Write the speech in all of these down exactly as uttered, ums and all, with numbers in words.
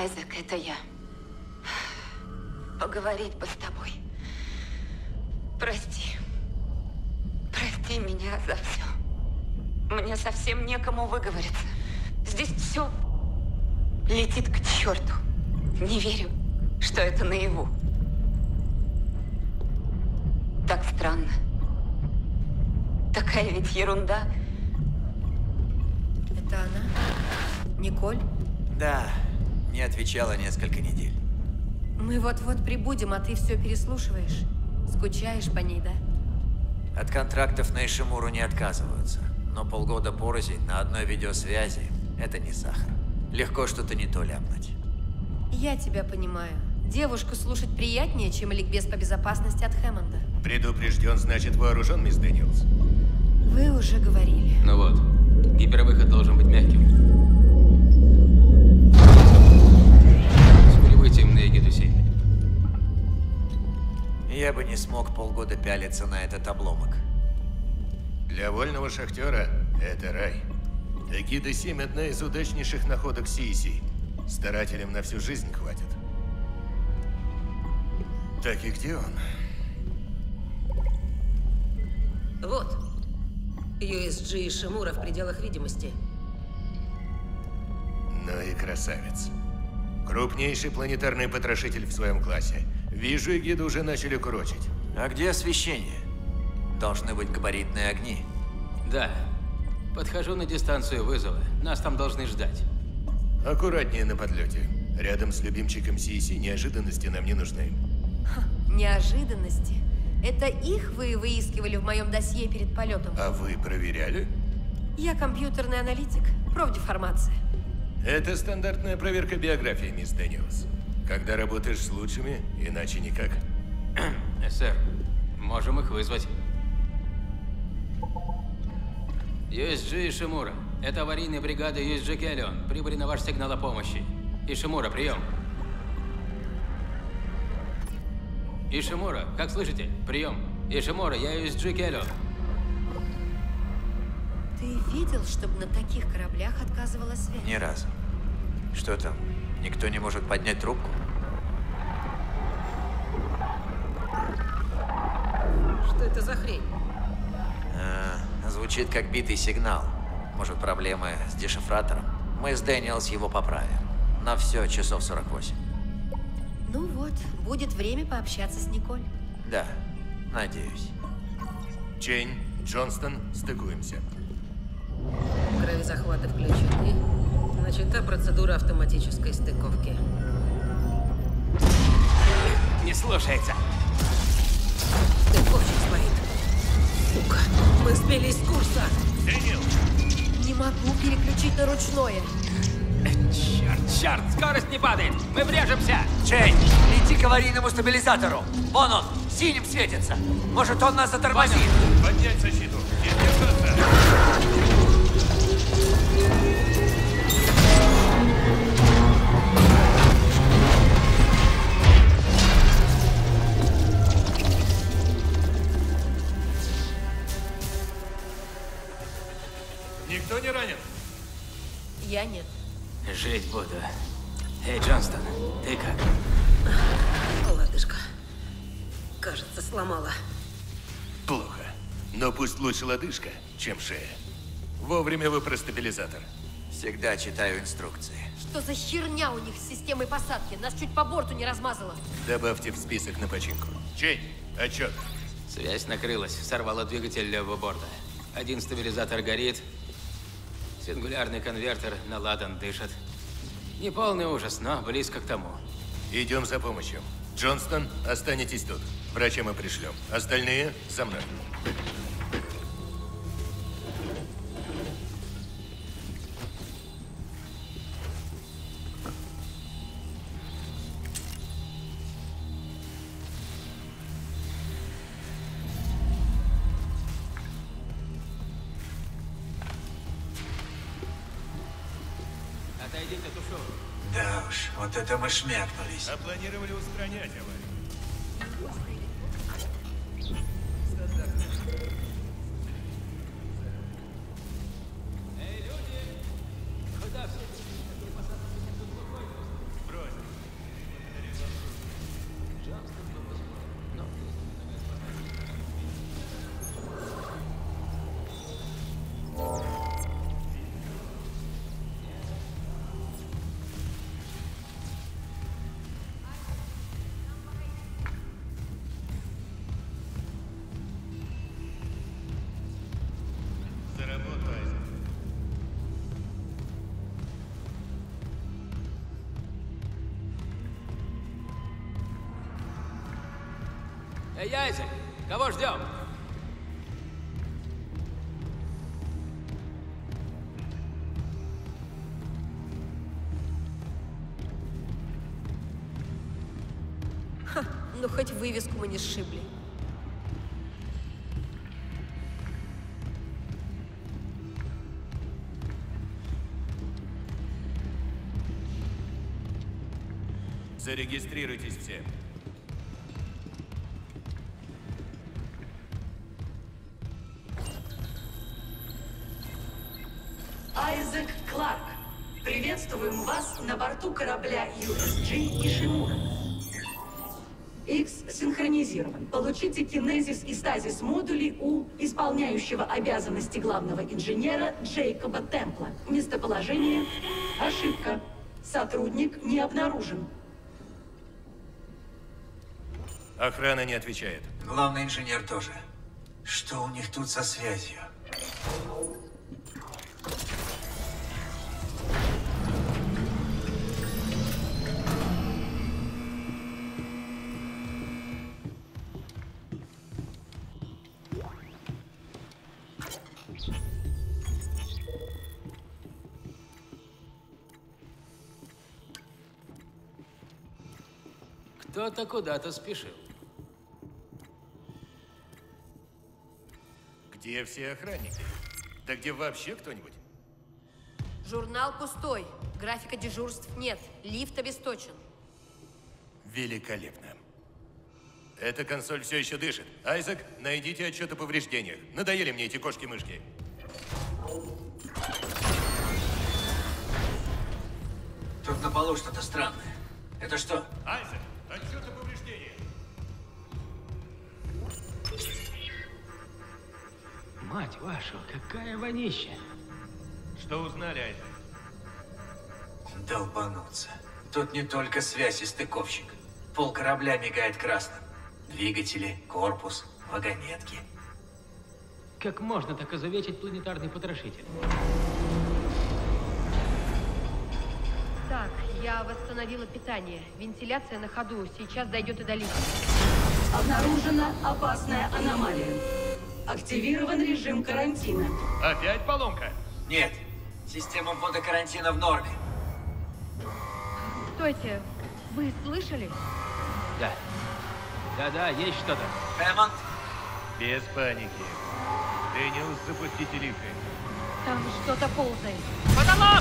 Айзек, это я. Поговорить бы с тобой. Прости. Прости меня за все. Мне совсем некому выговориться. Здесь все летит к черту. Не верю, что это наяву. Так странно. Такая ведь ерунда. Это она? Николь? Да, не отвечала несколько недель. Мы вот-вот прибудем, а ты все переслушиваешь. Скучаешь по ней, да? От контрактов на Ишимуру не отказываются. Но полгода порознь на одной видеосвязи – это не сахар. Легко что-то не то ляпнуть. Я тебя понимаю. Девушку слушать приятнее, чем ликбез по безопасности от Хэммонда. Предупрежден, значит вооружен, мисс Дэниелс. Вы уже говорили. Ну вот, гипервыход должен быть мягким. С прибытием на Эгиду семь. Я бы не смог полгода пялиться на этот обломок. Для вольного шахтера это рай. Эгида семь – одна из удачнейших находок си и си. Старателям на всю жизнь хватит. Так и где он? Вот. ю эс джи Ишимура в пределах видимости. Ну и красавец. Крупнейший планетарный потрошитель в своем классе. Вижу, Эгиду уже начали курочить. А где освещение? Должны быть габаритные огни. Да. Подхожу на дистанцию вызова. Нас там должны ждать. Аккуратнее на подлете. Рядом с любимчиком си и си неожиданности нам не нужны. Ха, неожиданности? Это их вы выискивали в моем досье перед полетом? А вы проверяли? Я компьютерный аналитик. Профдеформация. Это стандартная проверка биографии, мисс Дэниелс. Когда работаешь с лучшими, иначе никак. Сэр, можем их вызвать. ю эс джи Ишимура. Это аварийная бригада ю эс джи Келлион. Прибыли на ваш сигнал о помощи. Ишимура, прием. Ишимура, как слышите? Прием. Ишимура, я ю эс джи Келлион. Ты видел, чтобы на таких кораблях отказывала связь? Ни разу. Что там? Никто не может поднять трубку? Что это за хрень? А, звучит как битый сигнал. Может, проблемы с дешифратором? Мы с Дэниелс его поправим. На все часов сорок восемь. Ну вот, будет время пообщаться с Николь. Да, надеюсь. Чейн, Джонстон, стыкуемся. Кровезахваты включены. Начата процедура автоматической стыковки. Не слушается. Стыковщик стоит. Сука, мы сбились с курса. Дэниел! Не могу переключить на ручное. Черт, черт, скорость не падает. Мы врежемся. Чейн, лети к аварийному стабилизатору. Вон он, синим светится. Может, он нас затормозит. Поднять защиту. Не держаться. Никто не ранен? Я нет. Жить буду. Эй, Джонстон, ты как? Лодыжка. Кажется, сломала. Плохо. Но пусть лучше лодыжка, чем шея. Вовремя вы про стабилизатор. Всегда читаю инструкции. Что за херня у них с системой посадки? Нас чуть по борту не размазало. Добавьте в список на починку. Чейн, отчет. Связь накрылась, сорвала двигатель левого борта. Один стабилизатор горит. Сингулярный конвертер наладан, дышит. Не полный ужас, но близко к тому. Идем за помощью. Джонстон, останетесь тут. Врача мы пришлем. Остальные за мной. Отойдите, тушу. Да уж, вот это мы шмякнулись. А планировали устранять аварию. Эй, люди! Куда все? Брось, Эй, Айзек, кого ждем? Ха, ну хоть вывеску мы не сшибли. Зарегистрируйтесь все. Айзек Кларк. Приветствуем вас на борту корабля ю эс джи Ишимура. Икс синхронизирован. Получите кинезис и стазис модулей у исполняющего обязанности главного инженера Джейкоба Темпла. Местоположение. Ошибка. Сотрудник не обнаружен. Охрана не отвечает. Главный инженер тоже. Что у них тут со связью? Кто-то куда-то спешил. Где все охранники? Да где вообще кто-нибудь? Журнал пустой. Графика дежурств нет. Лифт обесточен. Великолепно. Эта консоль все еще дышит. Айзек, найдите отчет о повреждениях. Надоели мне эти кошки-мышки. Тут на полу что-то странное. Это что? Айзек, отчет о повреждениях. Мать вашу, какая вонища. Что узнали, Айзек? Долбануться. Тут не только связь и стыковщик. Пол корабля мигает красным. Двигатели, корпус, вагонетки. Как можно так изувечить планетарный потрошитель? Так, я восстановила питание. Вентиляция на ходу. Сейчас дойдет и до лифта. Обнаружена опасная аномалия. Активирован режим карантина. Опять поломка? Нет. Система ввода карантина в норме. Стойте, вы слышали? Да. Да-да, есть что-то. Хэммонд? Без паники. Дэниелс, запустите лифты. Там что-то ползает. Потолок!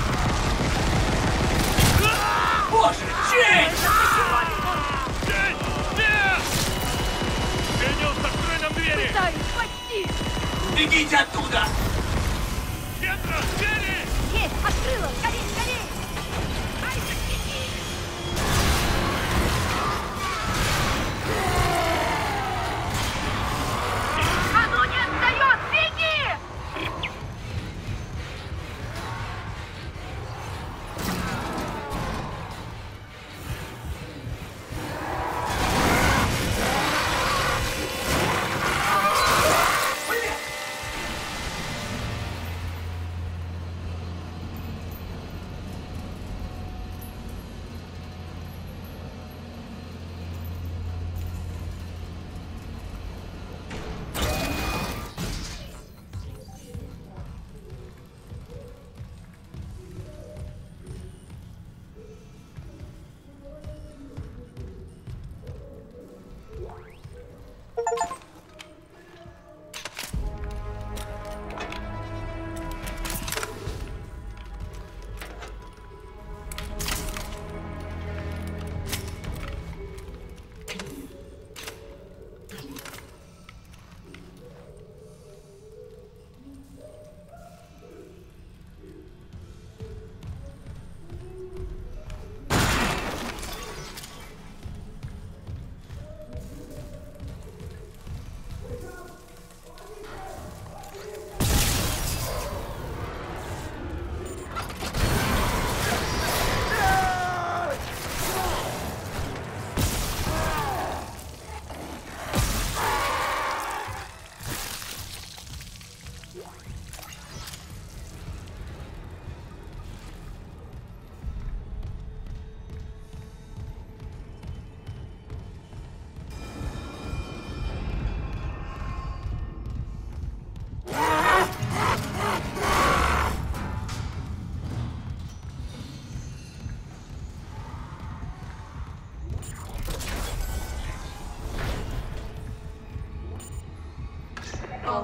Боже, Чейз! Чейз! Нет! Дэниелс, открой нам двери! Пытаюсь спасти! Бегите оттуда! Петра, двери! Есть! Открыла! Скорей, скорей! Айзек, беги! Оно не отстает! Беги!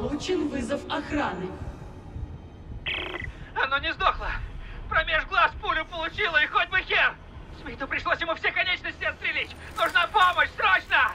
Получен вызов охраны. Оно не сдохло. Промеж глаз пулю получило, и хоть бы хер! Смиту пришлось ему все конечности отстрелить! Нужна помощь, срочно!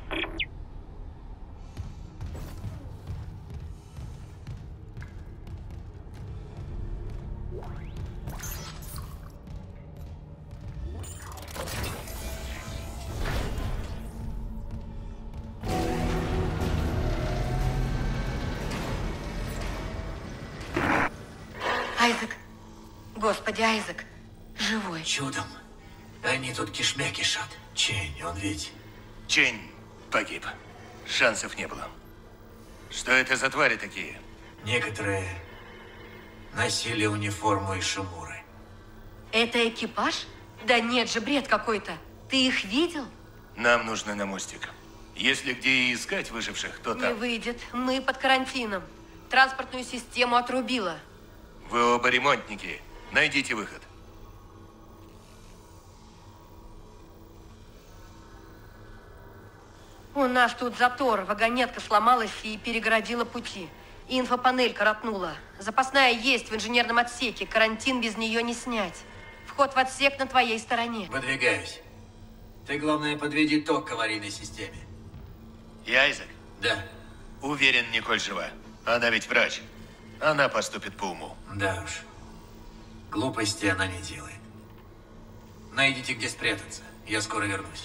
Айзек. Господи, Айзек. Живой. Чудом. Они тут кишмя кишат. Чейн, он ведь... Чейн погиб. Шансов не было. Что это за твари такие? Некоторые носили униформу Ишимуры. Это экипаж? Да нет же, бред какой-то. Ты их видел? Нам нужно на мостик. Если где и искать выживших, то Не там. выйдет. Мы под карантином. Транспортную систему отрубила. Вы оба ремонтники. Найдите выход. У нас тут затор. Вагонетка сломалась и перегородила пути. Инфопанель коротнула. Запасная есть в инженерном отсеке. Карантин без нее не снять. Вход в отсек на твоей стороне. Выдвигаюсь. Ты, главное, подведи ток к аварийной системе. И Айзек? Да. Уверен, Николь жива. Она ведь врач. Она поступит по уму. Да уж. Глупости она не делает. Найдите, где спрятаться. Я скоро вернусь.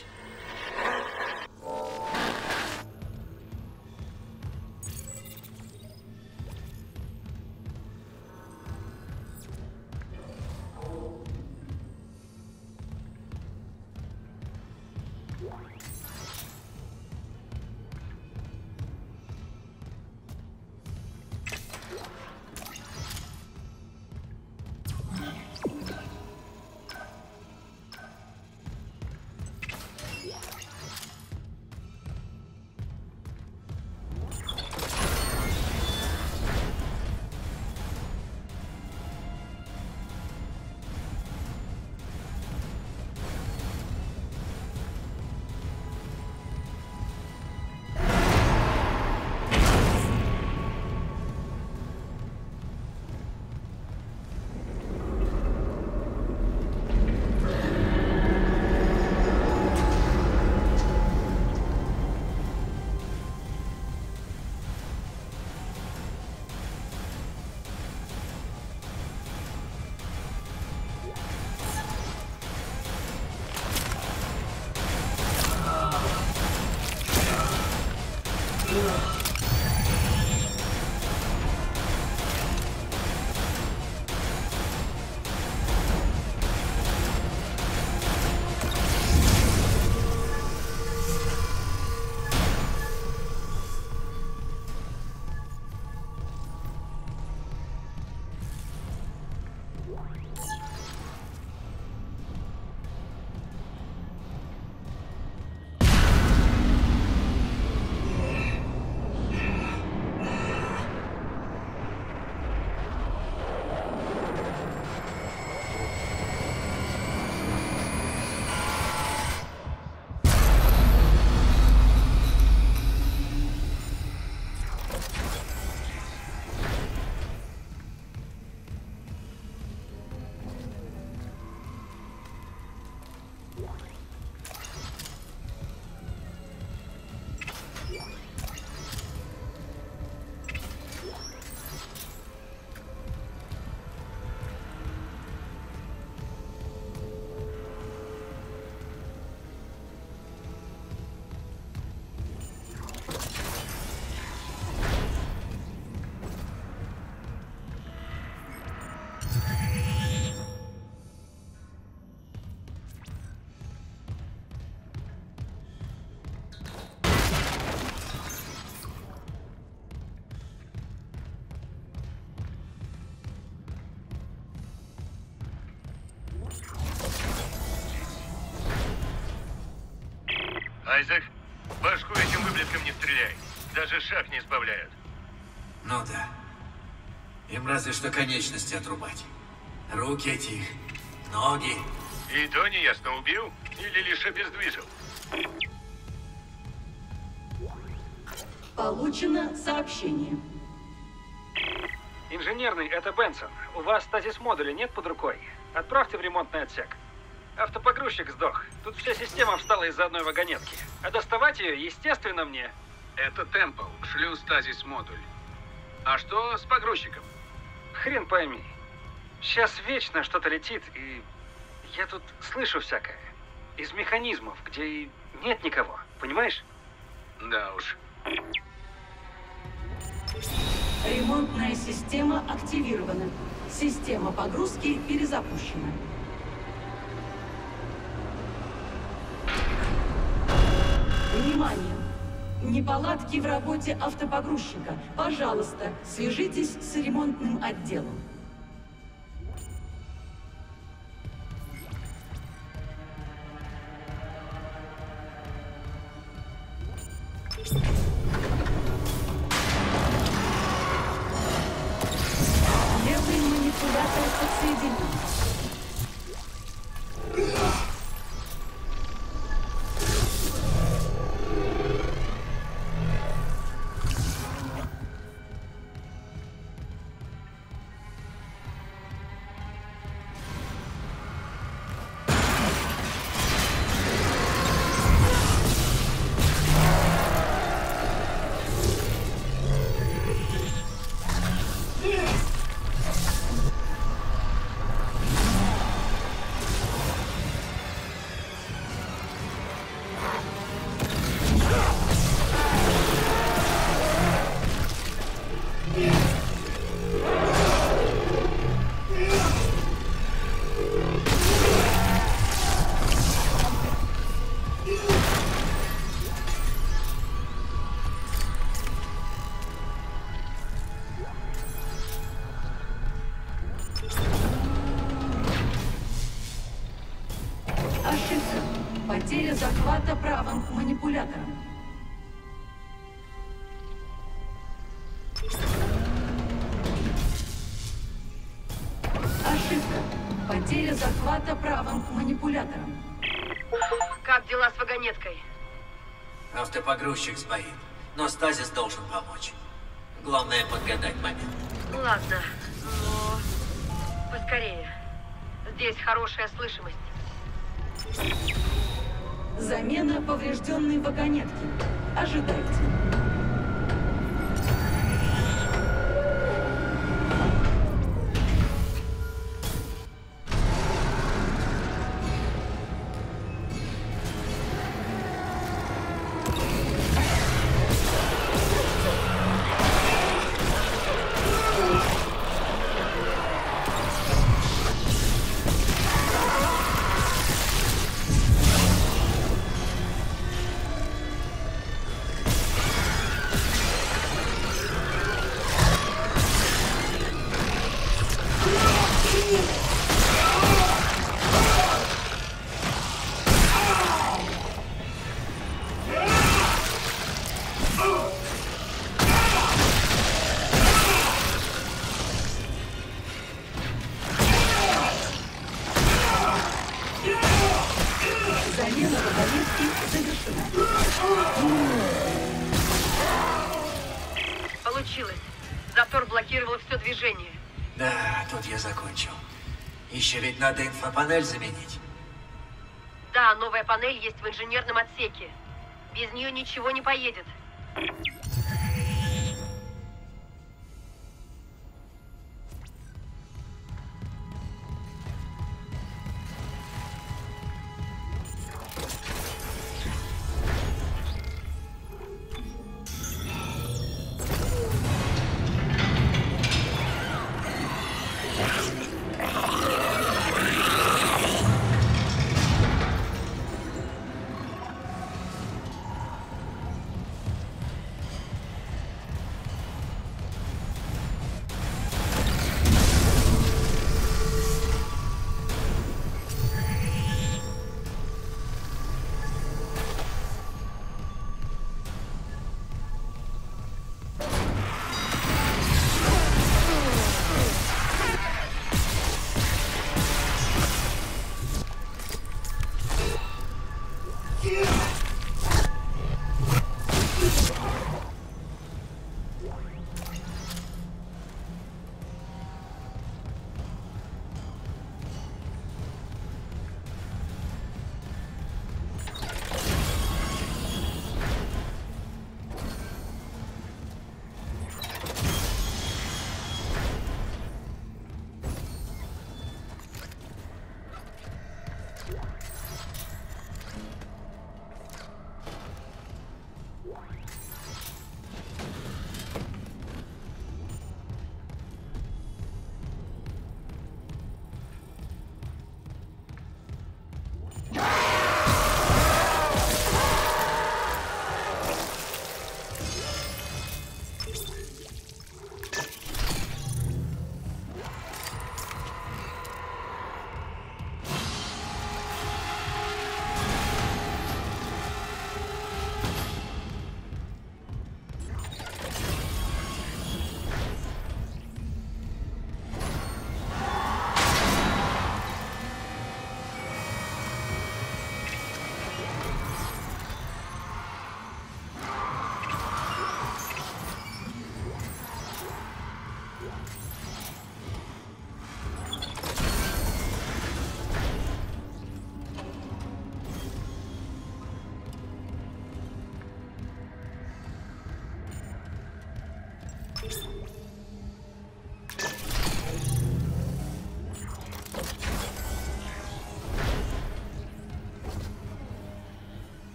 Айзек, башку этим выблеском не стреляй. Даже шаг не избавляют. Ну да. Им разве что конечности отрубать. Руки этих, ноги. И то неясно, убил или лишь обездвижил. Получено сообщение. Инженерный, это Бенсон. У вас стазис-модуля нет под рукой? Отправьте в ремонтный отсек. Автопогрузчик сдох. Тут вся система встала из-за одной вагонетки. А доставать ее, естественно, мне. Это Темпл. Шлю стазис-модуль. А что с погрузчиком? Хрен пойми. Сейчас вечно что-то летит, и я тут слышу всякое. Из механизмов, где и нет никого. Понимаешь? Да уж. Ремонтная система активирована. Система погрузки перезапущена. Внимание! Неполадки в работе автопогрузчика. Пожалуйста, свяжитесь с ремонтным отделом. Левый манипулятор подсоединен. Потеря захвата правым манипулятором. Ошибка. Потеря захвата правым манипулятором. Как дела с вагонеткой? Автопогрузчик сбоит, но стазис должен помочь. Главное подгадать момент. Ладно, но поскорее. Здесь хорошая слышимость. Замена поврежденной вагонетки. Ожидайте. Замена вагонетки завершена. Получилось. Затор блокировал все движение. Да, тут я закончил. Еще ведь надо инфопанель заменить. Да, новая панель есть в инженерном отсеке. Без нее ничего не поедет.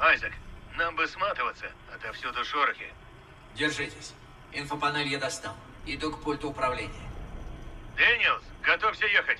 Айзек, нам бы сматываться, отовсюду шорохи. Держитесь. Инфопанель я достал. Иду к пульту управления. Дэниелс, готовься ехать.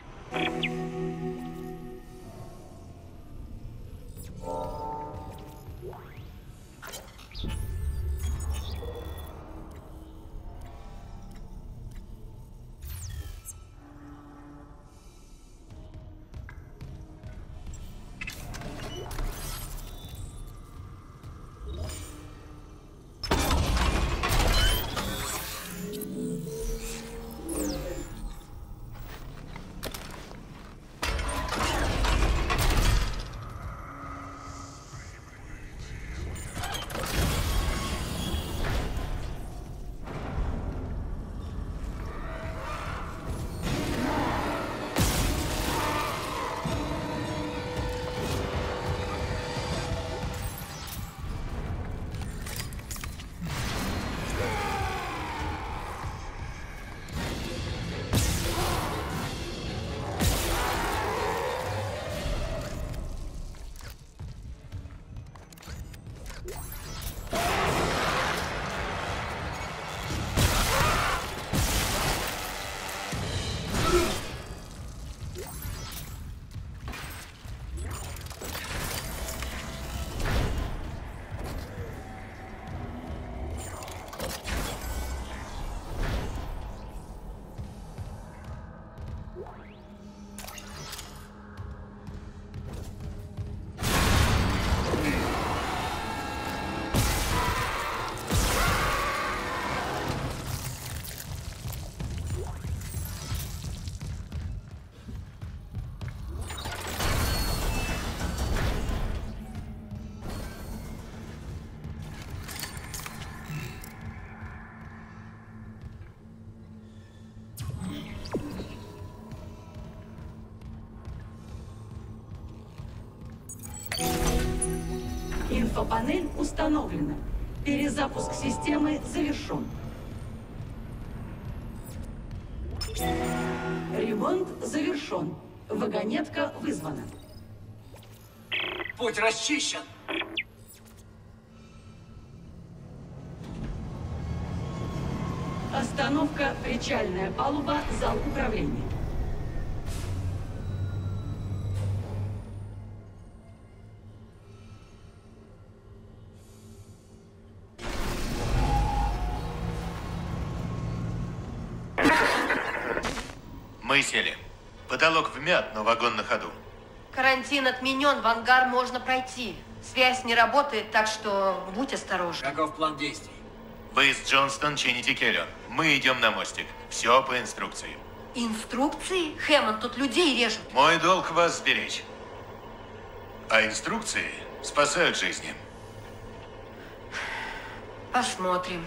Инфопанель установлена. Перезапуск системы завершен. Ремонт завершен. Вагонетка вызвана. Путь расчищен. Остановка, причальная палуба, зал управления. Мы сели. Потолок вмят, но вагон на ходу. Карантин отменен, в ангар можно пройти. Связь не работает, так что будь осторожен. Каков план действий? Вы с Джонстон чините Келлион. Мы идем на мостик. Все по инструкции. Инструкции? Хэммонд, тут людей режут. Мой долг вас сберечь. А инструкции спасают жизни. Посмотрим.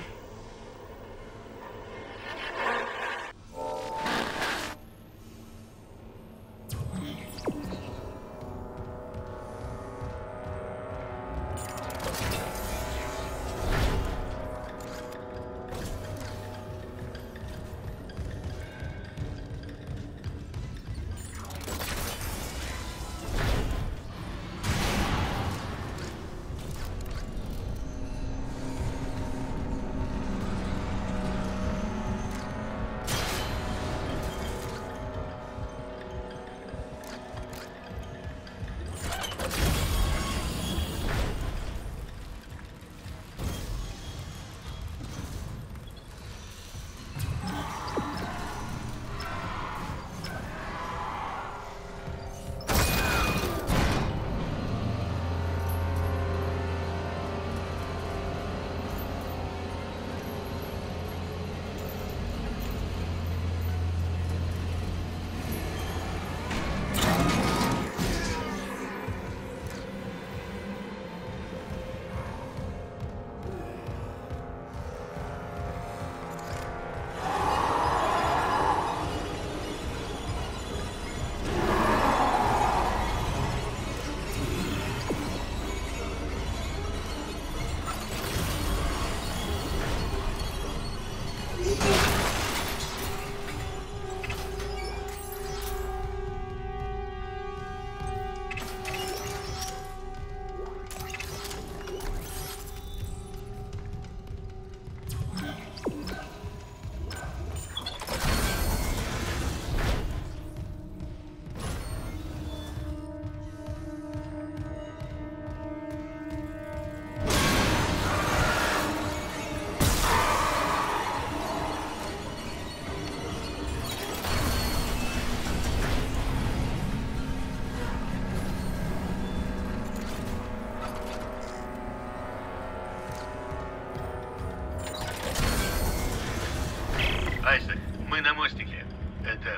Айзек, мы на мостике. Это...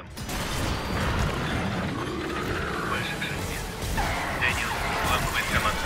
Ваших нет. Дэниел, взламывает команду.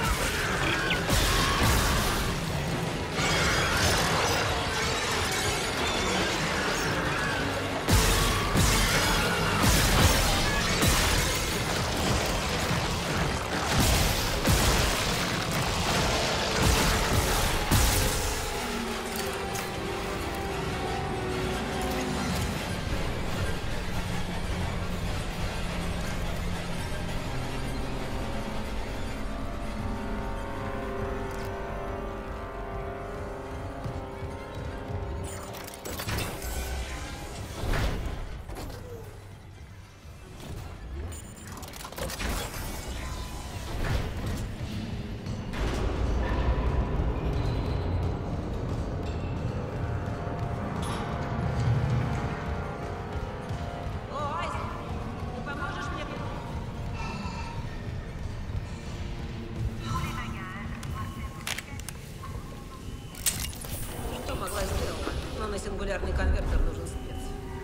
Сингулярный конвертер нужен спец.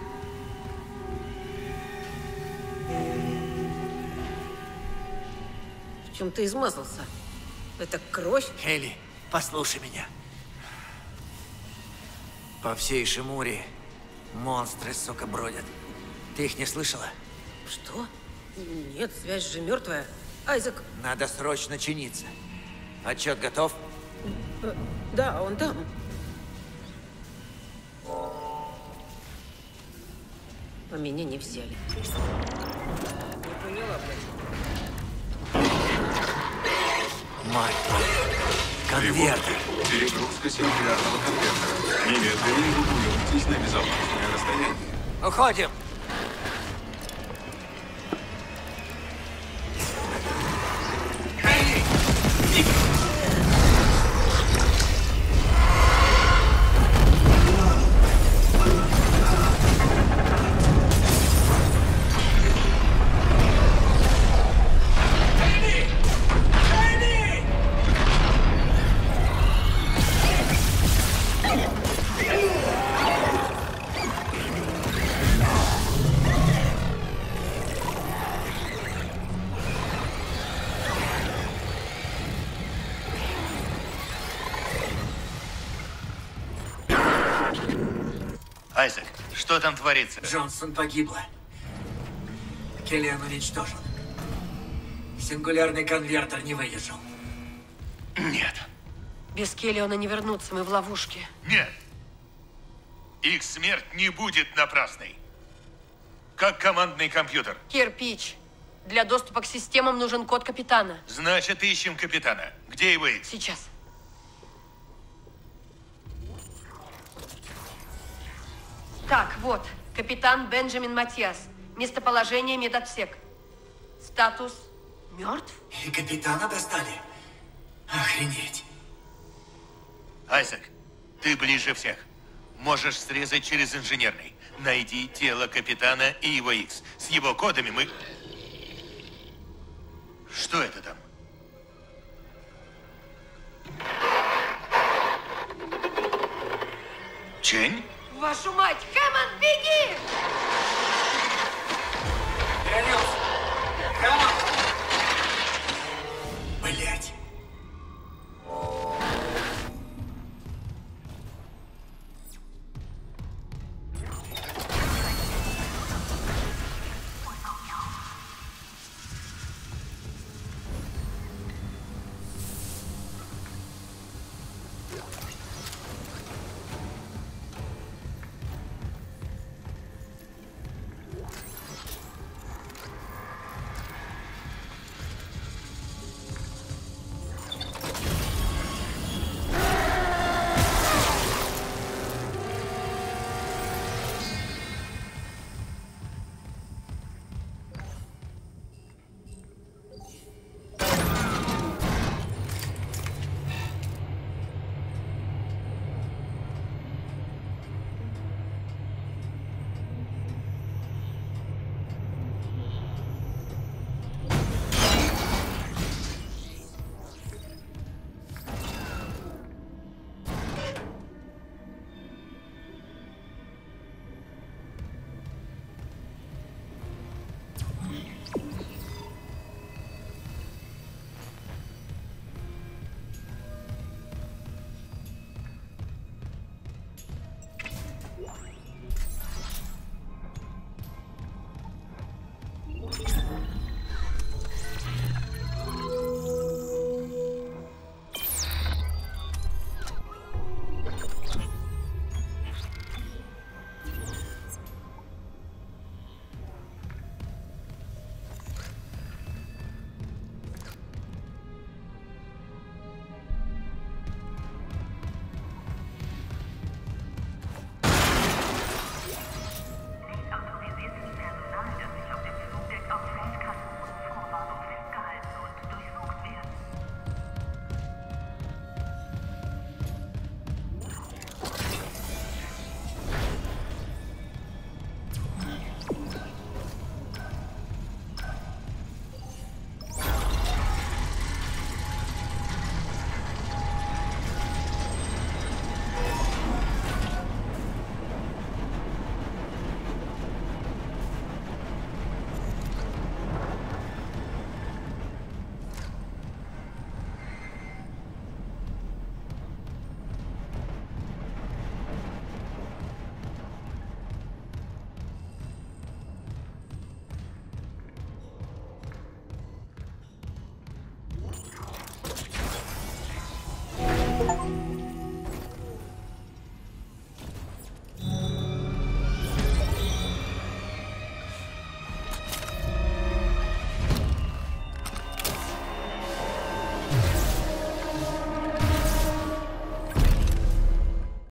В чем ты измазался? Это кровь? Хейли, послушай меня. По всей Шимуре монстры, сука, бродят. Ты их не слышала? Что? Нет, связь же мертвая. Айзек... Надо срочно чиниться. Отчет готов? Да, он там. А меня не взяли. Не поняла, блядь. Мать твою. Конвертер. Перегрузка сингулярного конвертера. Немедленно эвакуируйтесь на безопасное расстояние. Уходим. Айзек, что там творится? Джонсон погибла. Келлиан уничтожен. Сингулярный конвертер не выдержал. Нет. Без Келлиана не вернуться, мы в ловушке. Нет. Их смерть не будет напрасной. Как командный компьютер. Кирпич. Для доступа к системам нужен код капитана. Значит, ищем капитана. Где его Икс? Сейчас. Так, вот. Капитан Бенджамин Матиас. Местоположение медотсек. Статус мертв? И капитана достали? Охренеть. Айзек, ты ближе всех. Можешь срезать через инженерный. Найди тело капитана и его Икс. С его кодами мы... Что это там? Чень? Вашу мать! Хэммонд, беги! Вернемся.